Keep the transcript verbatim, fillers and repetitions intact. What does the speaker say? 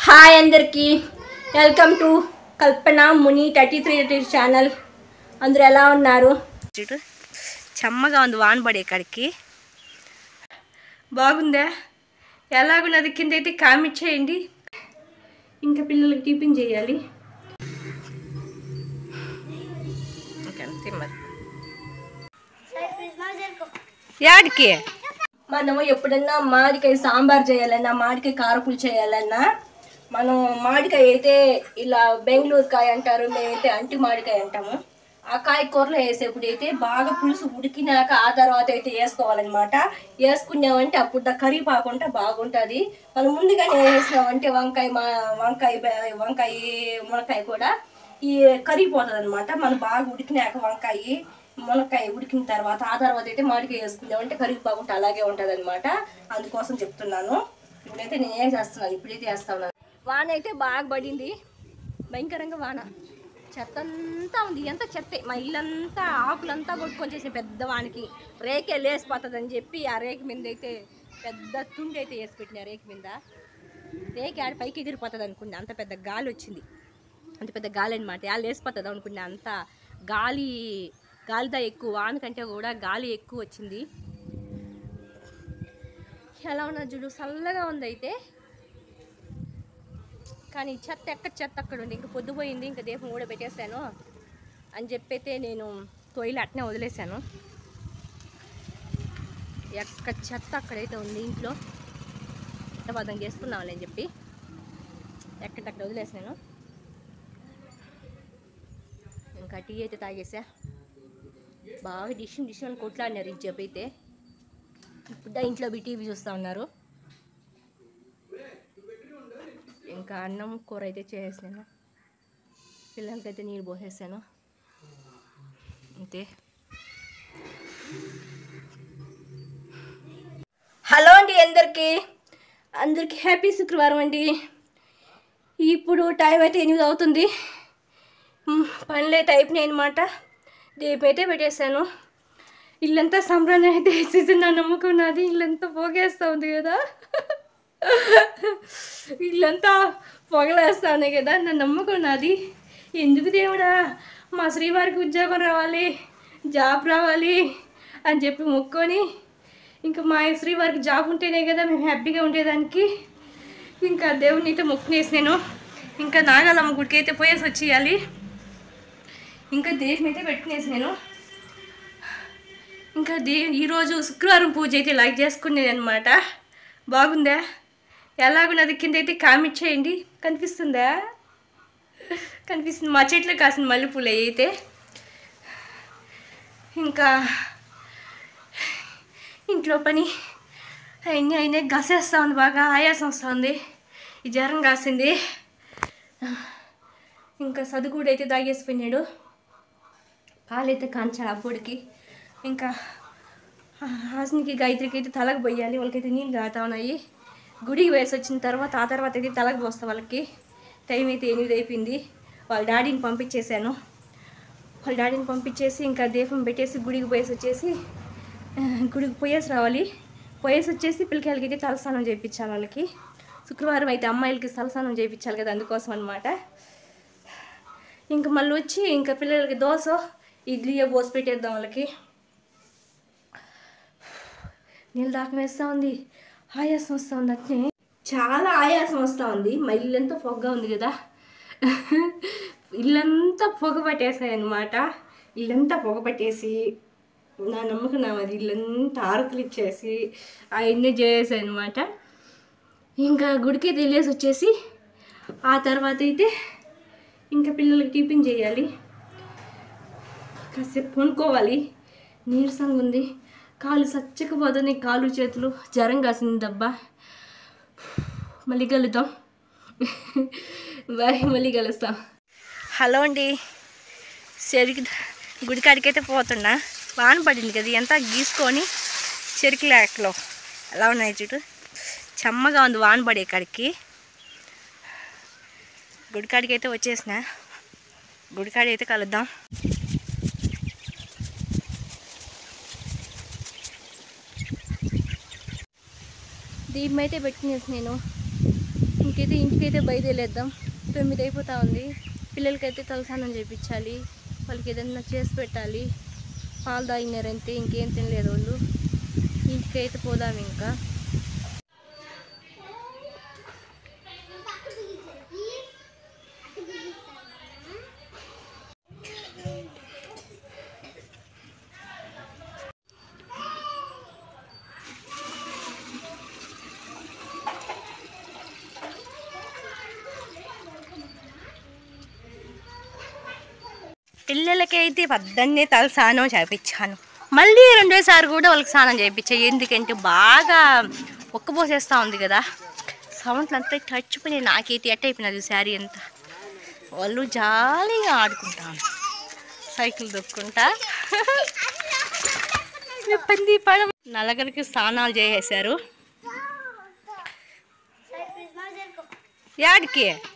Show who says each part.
Speaker 1: Hi అందరికీ welcome to Kalpana Muni thirty three channel. అందరూ ఎలా ఉన్నారు?
Speaker 2: చెమ్మగా ఉంది వాన పడే కాడికి.
Speaker 1: బాగుందా? ఎలాగున్నది కింద అయితే కామెంట్ చేయండి. ఇంకా పిల్లలకి టిఫిన్ చేయాలి.
Speaker 2: యాడికి
Speaker 1: మనము ఎప్పుడన్నా మామిడికాయ సాంబార్ చేయాలన్నా, మామిడికాయ కారపులు చేయాలన్నా, మనం మామిడికాయ అయితే ఇలా బెంగళూరు కాయ అంటారు, మేమైతే అంటి మామిడికాయ అంటాము. ఆ కాయ కూరలో వేసేప్పుడు అయితే బాగా పులుసు ఉడికినాక ఆ తర్వాత అయితే వేసుకోవాలన్నమాట. వేసుకున్నామంటే అప్పుడు కరిగిపోకుండా బాగుంటుంది. మనం ముందుగానే వేసినామంటే వంకాయ మా వంకాయ వంకాయ మునక్కాయ కూడా ఈ కరిగిపోతుంది అనమాట. మనం బాగా ఉడికినాక వంకాయ మునక్కాయ ఉడికిన తర్వాత ఆ తర్వాత అయితే మామిడికాయ వేసుకున్నామంటే కరిగిపోకుండా అలాగే ఉంటుంది అనమాట. అందుకోసం చెప్తున్నాను. ఇప్పుడైతే నేనే చేస్తున్నాను, ఇప్పుడైతే వేస్తా ఉన్నాను. వాన అయితే బాగా పడింది, భయంకరంగా వాన. చెత్త అంతా ఉంది, ఎంత చెత్త. మా ఇల్లంతా ఆకులంతా కొట్టుకొని చేసే పెద్ద వానికి రేకే లేసిపోతుంది అని చెప్పి ఆ రేకు మీద అయితే పెద్ద తుండి అయితే వేసి పెట్టిన. రేకు మీద రేకి ఆడ పైకి ఎగిరిపోతుంది అనుకున్నా, అంత పెద్ద గాలి వచ్చింది. అంత పెద్ద గాలి అనమాట. ఆ లేసిపోతుంది అనుకున్నా. అంత గాలి గాలిదా ఎక్కువ, వాన కంటే కూడా గాలి ఎక్కువ వచ్చింది. ఎలా ఉన్నది చూడు, చల్లగా ఉంది అయితే. కానీ చెత్త ఎక్కడ చెత్త అక్కడ ఉంది. ఇంకా పొద్దుపోయింది, ఇంకా దీపం కూడా పెట్టేశాను అని చెప్పైతే నేను తొయ్యిలు అట్నే వదిలేశాను. ఎక్కడ చెత్త అక్కడైతే ఉంది. ఇంట్లో పదం చేసుకున్నామని అని చెప్పి ఎక్కడక్కడ వదిలేసాను. ఇంకా టీ అయితే తాగేసా. బాగా డిషన్ డిషన్ అని కొట్లాడినారు ఈ చెప్పు అయితే. ఇప్పుడు ఇంట్లో బి టీవీ చూస్తూ ఉన్నారు. ఇంకా అన్నం కూర అయితే చేసేసాను. పిల్లలకైతే నీళ్ళు పోసేసాను అంతే. హలో అండి అందరికీ అందరికీ హ్యాపీ శుక్రవారం అండి. ఇప్పుడు టైం అయితే ఎనిమిది అవుతుంది. పనులు అయితే అయిపోయినాయి అనమాట. దీపం అయితే పెట్టేశాను. ఇల్లంతా సంబరాన్ని అయితే వేసేసి నా నమ్మకం నాది. ఇల్లంతా పోగేస్తూ ఉంది కదా, ఇల్లంతా పొగలేస్తా ఉన్నాయి కదా, నా నమ్మకం నాది. ఎందుకు దేవుడా మా శ్రీవారికి ఉద్యోగం రావాలి, జాబ్ రావాలి అని చెప్పి మొక్కొని, ఇంకా మా శ్రీవారికి జాబ్ ఉంటేనే కదా మేము హ్యాపీగా ఉండేదానికి. ఇంకా దేవుడిని అయితే మొక్కునేసి నేను ఇంకా నాగాలమ్మ గుడికి అయితే పోయేసి వచ్చేయాలి. ఇంకా దీపం అయితే పెట్టుకునేసి నేను ఇంకా దే ఈరోజు శుక్రవారం పూజ అయితే లైక్ చేసుకునేది అనమాట. బాగుందా? ఎలాగున్నది కింద అయితే కామెంట్ చేయండి. కనిపిస్తుందా? కనిపిస్తుంది. మా చెట్లు కాసిన మల్లెపూలు అయితే. ఇంకా ఇంట్లో పని అవన్నీ అయినా గసేస్తూ ఉంది, బాగా ఆయాసం వస్తుంది. ఈ జ్వరం కాసింది. ఇంకా సదుగుడు అయితే తాగేసిపోయినాడు. పాలైతే కాంచాలి అబ్బుడికి. ఇంకా హాస్నికి గాయత్రికి అయితే తలకు పోయాలి. వాళ్ళకైతే నీళ్ళు తాగుతా ఉన్నాయి. గుడికి వేసి వచ్చిన తర్వాత ఆ తర్వాత అయితే తలకు పోస్తా వాళ్ళకి. టైం అయితే ఎనిమిది అయిపోయింది. వాళ్ళ డాడీని పంపించేశాను. వాళ్ళ డాడీని పంపించేసి ఇంకా దీపం పెట్టేసి గుడికి పోయేసి వచ్చేసి గుడికి పోయేసి రావాలి. పోయేసి వచ్చేసి పిల్లకాయలకి అయితే తలస్నానం చేయించాలి. వాళ్ళకి శుక్రవారం అయితే అమ్మాయిలకి తలస్నానం చేయించాలి కదా, అందుకోసం అనమాట. ఇంకా మళ్ళీ వచ్చి ఇంకా పిల్లలకి దోశ ఇడ్లీయో పోసి పెట్టేద్దాం వాళ్ళకి. నీళ్ళు దాకా వేస్తూ ఉంది, ఆయాసం వస్తూ ఉంది. అట్నే చాలా ఆయాసం వస్తూ ఉంది. మా ఇల్లంతా పొగగా ఉంది కదా, ఇల్లంతా పొగ పట్టేసాయి అనమాట. ఇల్లంతా పొగ పట్టేసి నా నమ్మకం నా అది ఇల్లంతా ఆరకులు ఇచ్చేసి అవన్నీ చేసేసాయి అనమాట. ఇంకా గుడికి తెలియసి వచ్చేసి ఆ తర్వాత అయితే ఇంకా పిల్లలకి టిఫిన్ చేయాలి. కాసేపు కొనుక్కోవాలి. నీరసంగా ఉంది, కాలు సచ్చకపోతుంది, కాలు చేతులు జ్వరం కాసింది దబ్బా. మళ్ళీ కలుద్దాం, బాయ్, మళ్ళీ కలుస్తాం.
Speaker 2: హలో అండి, చెరికి గుడికాడికి అయితే పోతున్నా. వాన పడింది కదా, ఎంత గీసుకొని చెరికి లేకలో ఎలా ఉన్నాయి చూడు. చెమ్మగా ఉంది వాన పడే కాడికి. గుడికాడికి అయితే వచ్చేసిన. గుడికాడి అయితే కలుద్దాం.
Speaker 1: దీపం అయితే పెట్టుకునేసి నేను
Speaker 2: ఇంకైతే ఇంటికైతే బయలుదేరేద్దాం. తొమ్మిది అయిపోతా ఉంది. పిల్లలకైతే తలస్నానం చేయించాలి, వాళ్ళకి ఏదైనా చేసి పెట్టాలి. పాలు తాగినారంతే, ఇంకేం తినలేదు వాళ్ళు. ఇంటికైతే పోదాం ఇంకా. పిల్లలకైతే పద్దన్నే తల స్నానం చేయించాను. మళ్ళీ రెండోసారి కూడా వాళ్ళకి స్నానం చేయించా. ఎందుకంటే బాగా ఒక్కపోసేస్తూ ఉంది కదా, సౌండ్లు అంతా చచ్చిపోయినాయి. నాకైతే ఎట్ట అయిపోయినది శారీ అంతా. వాళ్ళు జాలీగా ఆడుకుంటాను, సైకిల్ దొక్కుంటా. పంది పడ నలుగురికి స్నానాలు చేసేసారు. యాడికి